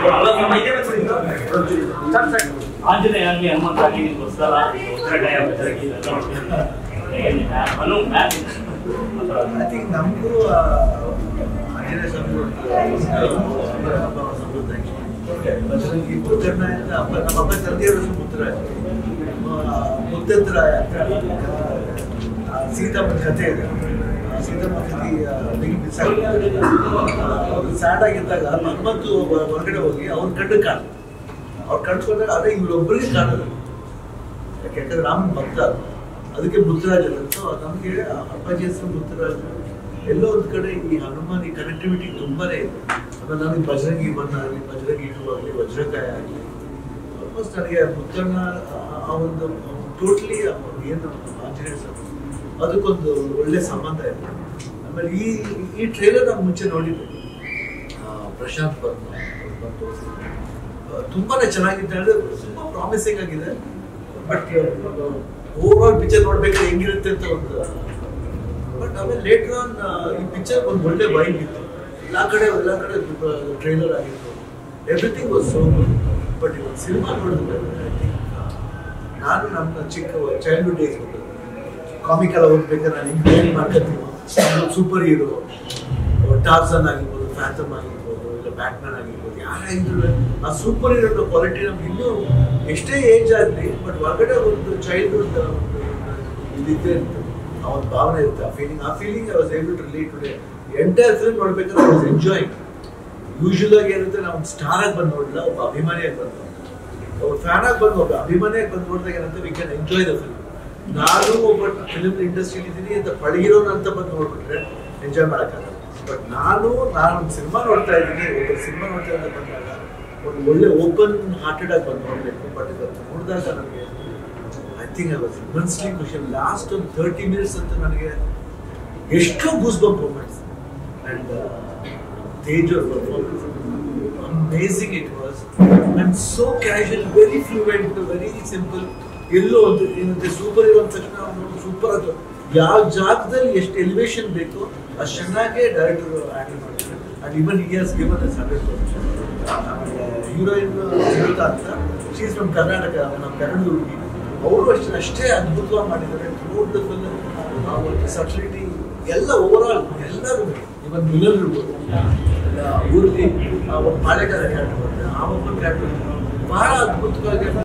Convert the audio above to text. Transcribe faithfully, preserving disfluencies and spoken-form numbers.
ಆಂಜನೇಯಾಗಿ ಹನುಮಂತಾಗಿ ಹೊಸದಲ್ಲ ಉತ್ತರಗಾಯ ಬಜರಂಗಿ ಅನು ಮ್ಯಾಚ್ ಐ ಥಿಂಕ್ ನಮಗೂ ಆಂಜನೇಯ ಸ್ವಾಮಿ ಬಜರಂಗಿ ಮುತ್ತಣ್ಣ ಅಂತ ಅಪ್ಪ ನಮ್ಮ ಅಪ್ಪ ತಂದೆಯವರು ಮುತ್ತರಾಯ ಮುತ್ತಂತರಾಯ ಸೀತಾಮ್ಮನ ಕಥೆ ಇದೆ. ಸೀತಮ್ಮ ಕಥೆ ಬಿಗಿ ಮಿಸ್ ಆಗಿದೆ. ಅವರು ಸ್ಯಾಡ್ ಆಗಿದ್ದಾಗ ಹನುಮಂತು ಹೊರಗಡೆ ಹೋಗಿ ಅವ್ರ ಕಣ್ಣು ಕಾಣ ಅವ್ರು ಕಣ್ಸ್ಕೊಂಡಾಗ ಅದೇ ಇವ್ರೊಬ್ಬರಿಗೆ ಕಾಣೋದು. ಯಾಕೆಂದ್ರೆ ರಾಮನ ಭಕ್ತ ಅದಕ್ಕೆ ಮುತ್ತರಾಜ್ ಅಂತ ನಮಗೆ ಅಪ್ಪಾಜಿ ಹೆಸರು ಮುತ್ತರಾಜ್. ಎಲ್ಲೋ ಒಂದು ಕಡೆ ಈ ಹನುಮಾನ್ ಈ ಕನೆಕ್ಟಿವಿಟಿ ತುಂಬಾನೇ ಇದೆ. ಆಮೇಲೆ ನನಗೆ ಬಜರಂಗಿ ಒನ್ ಆಗಲಿ ಬಜರಂಗಿ ಟೂ ಆಗಲಿ ವಜ್ರಕಾಯ ಆಗಲಿ ಆಲ್ಮೋಸ್ಟ್ ನನಗೆ ಮುತ್ತಣ್ಣ ಆ ಒಂದು ಟೋಟ್ಲಿ ಏನು ಆಂಜನೇಯ ಸ್ವಾಮಿ ಅದಕ್ಕೊಂದು ಒಳ್ಳೆ ಸಂಬಂಧ ಇದೆ. ಆಮೇಲೆ ಈ ಈ ಟ್ರೇಲರ್ ನಾವು ಮುಂಚೆ ನೋಡಿದ್ದೆ ಪ್ರಶಾಂತ್ ವರ್ಮ ತುಂಬಾನೇ ಚೆನ್ನಾಗಿದೆ. ಅಂದ್ರೆ ತುಂಬಾ ಪ್ರಾಮಿಸಿಂಗ್ ಆಗಿದೆ. ಬಟ್ ಓವರ್ ಆಲ್ ಪಿಕ್ಚರ್ ನೋಡ್ಬೇಕಾದ್ರೆ ಹೆಂಗಿರುತ್ತೆ ಅಂತ ಒಂದು ಬಟ್ ಆಮೇಲೆ ಲೇಟರ್ ಆನ್ ಈ ಪಿಕ್ಚರ್ ಒಂದು ಒಳ್ಳೆ ವೈಬ್ ಇತ್ತು. ಎಲ್ಲ ಕಡೆ ಎಲ್ಲ ಕಡೆ ಟ್ರೈಲರ್ ಆಗಿತ್ತು. Everything was so good. But ಇವತ್ತು ಸಿನಿಮಾ ನೋಡಿದ್ರೆ ಐ ಥಿಂಕ್ ನಾನು ನಮ್ಮ ಚಿಕ್ಕ ಚೈಲ್ಡ್ಹುಡ್ ಡೇಸ್ ಕಾಮಿಕ್ ಎಲ್ಲ ಓದ್ಬೇಕಾದ್ರೆ ನಾನು ಹಿಂಗೆ ಏನು ಮಾಡ್ಕೊತೀನಿ ಸೂಪರ್ ಹೀರೋ ಟಾರ್ಸನ್ ಆಗಿರ್ಬೋದು, ಫ್ಯಾಥಮ್ ಆಗಿರ್ಬೋದು, ಇಲ್ಲ ಬ್ಯಾಟ್ಮ್ಯಾನ್ ಆಗಿರ್ಬೋದು, ಯಾರಾಗಿದ್ರು ಆ ಸೂಪರ್ ಹೀರೋ ಕ್ವಾಲಿಟಿ ನಮ್ಗೆ ಇನ್ನೂ ಎಷ್ಟೇ ಏಜ್ ಆಗಲಿ ಬಟ್ ಹೊರಗಡೆ ಒಂದು ಚೈಲ್ಡ್ಹುಡ್ ಇದಿದ್ದೇ ಇರ್ತದೆ. ಆ ಒಂದು ಭಾವನೆ ಇರುತ್ತೆ. ಆ ಫೀಲಿಂಗ್ ಆ feeling I was able to relate today. Entire film ನೋಡ್ಬೇಕಾದ್ರೆ ಐ ವಾಸ್ ಎಂಜಾಯಿಂಗ್. ಯೂಶುವಲ್ ಆಗಿ ಏನಿರುತ್ತೆ ನಾವು ಸ್ಟಾರ್ ಆಗಿ ಬಂದು ನೋಡಿಲ್ಲ, ಒಬ್ಬ ಅಭಿಮಾನಿಯಾಗಿ ಬಂದು ಒಬ್ಬ ಫ್ಯಾನ್ ಆಗಿ ಬಂದು ಒಬ್ಬ ಅಭಿಮಾನಿಯಾಗಿ ಬಂದು ನೋಡಿದಾಗ ಏನಂತ we can enjoy the film. ನಾನು ಒಬ್ಬ ಫಿಲ್ಮ್ ಇಂಡಸ್ಟ್ರಿಲಿ ಇದ್ದೀನಿ ಅಂತ ಪಳಗಿರೋನು ಅಂತ ಬಂದು ನೋಡ್ಬಿಟ್ರೆ ಎಂಜಾಯ್ ಮಾಡೋಕ್ಕಾಗಲ್ಲ. ಬಟ್ ನಾನು ನಾನು ಒಂದು ಸಿನಿಮಾ ನೋಡ್ತಾ ಇದ್ದೀನಿ, ಒಬ್ಬ ಸಿನಿಮಾ ನೋಡ್ತಾ ಇದ್ದ ಬಂದಾಗ ಒಂದು ಒಳ್ಳೆ ಓಪನ್ ಹಾರ್ಟೆಡ್ ಆಗಿ ಬಂದು ನೋಡಬೇಕು. ಬಟ್ ಇವತ್ತು ನೋಡಿದಾಗ ನನಗೆ I think I was immensely ಖುಷಿ. ಲಾಸ್ಟ್ ಒಂದು ತರ್ಟಿ ಮಿನಿಟ್ಸ್ ಅಂತ ನನಗೆ ಎಷ್ಟೋ goose bump moments and Tej ಅವ್ರ performance amazing it was. And so casual, very fluent, very simple. ಎಲ್ಲೋ ಒಂದು ಏನಂತೆ ಸೂಪರ್ ಇರೋ ತಕ್ಷಣ ಅವನು ಸೂಪರ್ ಆಗಿ ಯಾವ ಜಾಗದಲ್ಲಿ ಎಷ್ಟು ಎಲಿವೇಶನ್ ಬೇಕೋ ಅಷ್ಟು ಚೆನ್ನಾಗೇ ಡೈರೆಕ್ಟರ್ ಹ್ಯಾಂಡಲ್ ಮಾಡ್ತಾರೆ. And even he has given us hundred percent. ಆಮೇಲೆ ಹೀರೋಯಿನ್ ಸುನಿತಾ ಅಂತ, ಶಿ ಈಸ್ ಫ್ರಮ್ ಕರ್ನಾಟಕ, ನಮ್ಮ ಕನ್ನಡದ ಹುಡುಗಿ. ಅವರು ಅಷ್ಟೇ ಅಷ್ಟೇ ಅದ್ಭುತವಾಗಿ ಮಾಡಿದ್ದಾರೆ. ಥ್ರೂಟ್ ದ ಫಿಲ್ಮ್ ಆ ಒಂದು ಸಬ್ಸಿಡಿಟಿ ಎಲ್ಲ ಓವರ್ ಆಲ್ ಎಲ್ಲರೂ ಇವನ್ ಮಿಲನ್ ಇರ್ಬೋದು, ಊರಲ್ಲಿ ಒಂದು ಪಾಳೆಗಾರ ಕ್ಯಾರೆಕ್ಟರ್ ಬರುತ್ತೆ, ಆ ಒಬ್ಬ ಕ್ಯಾರೆಕ್ಟರ್ ಬಹಳ ಅದ್ಭುತವಾಗಿ